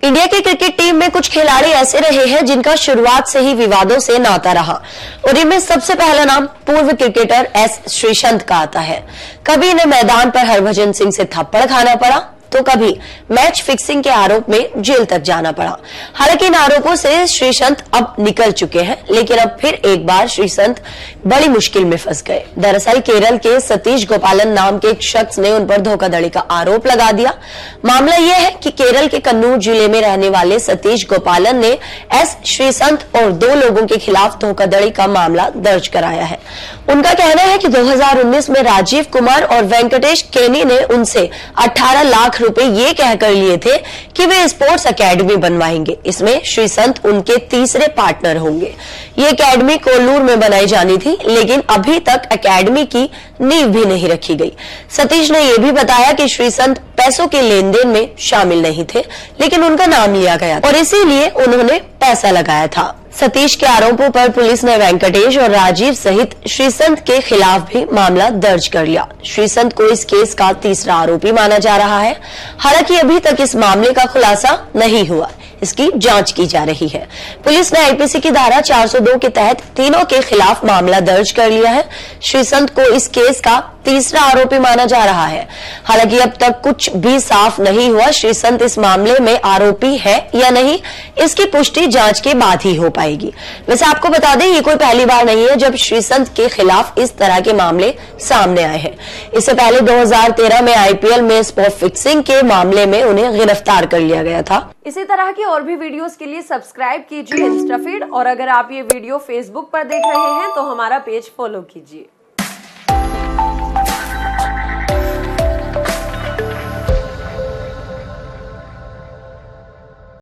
India की cricket team में कुछ खिलाड़ी ऐसे रहे हैं जिनका शुरुआत से ही विवादों से नाता रहा और इनमें सबसे पहला नाम पूर्व क्रिकेटर एस श्रीसंत का आता है। कभी इन्हें मैदान पर हरभजन सिंह से थप्पड़ खाना पड़ा तो कभी मैच फिक्सिंग के आरोप में जेल तक जाना पड़ा। हालांकि इन आरोपों से श्रीसंत अब निकल चुके हैं, लेकिन अब फिर एक बार श्रीसंत बड़ी मुश्किल में फंस गए। दरअसल केरल के सतीश गोपालन नाम के एक शख्स ने उन पर धोखाधड़ी का आरोप लगा दिया। मामला यह है कि केरल के कन्नूर जिले में रहने वाले सतीश गोपालन ने एस श्रीसंत और 2 लोगों के खिलाफ धोखाधड़ी का मामला दर्ज कराया है। उनका कहना है कि 2019 में राजीव कुमार और वेंकटेश केनी ने उनसे 18 लाख रुपए ये कहकर लिए थे कि वे स्पोर्ट्स एकेडमी बनवाएंगे। इसमें श्रीसंत उनके तीसरे पार्टनर होंगे। ये एकेडमी कोल्लूर में बनाई जानी थी, लेकिन अभी तक एकेडमी की नींव भी नहीं रखी गई। सतीश ने यह भी बताया कि श्रीसंत पैसों के लेन देन में शामिल नहीं थे, लेकिन उनका नाम लिया गया और इसीलिए उन्होंने पैसा लगाया था। सतीश के आरोपों पर पुलिस ने वेंकटेश और राजीव सहित श्रीसंत के खिलाफ भी मामला दर्ज कर लिया। श्रीसंत को इस केस का तीसरा आरोपी माना जा रहा है। हालांकि अभी तक इस मामले का खुलासा नहीं हुआ, इसकी जांच की जा रही है। पुलिस ने आईपीसी की धारा 402 के तहत तीनों के खिलाफ मामला दर्ज कर लिया है। श्रीसंत को इस केस का तीसरा आरोपी माना जा रहा है। हालांकि अब तक कुछ भी साफ नहीं हुआ श्रीसंत इस मामले में आरोपी है या नहीं, इसकी पुष्टि जांच के बाद ही हो पाएगी। वैसे आपको बता दें, ये कोई पहली बार नहीं है जब श्रीसंत के खिलाफ इस तरह के मामले सामने आए हैं। इससे पहले 2013 में आईपीएल में स्पॉट फिक्सिंग के मामले में उन्हें गिरफ्तार कर लिया गया था। इसी तरह की और भी वीडियोस के लिए सब्सक्राइब कीजिए इंस्टाफीड, और अगर आप ये वीडियो फेसबुक पर देख रहे हैं तो हमारा पेज फॉलो कीजिए।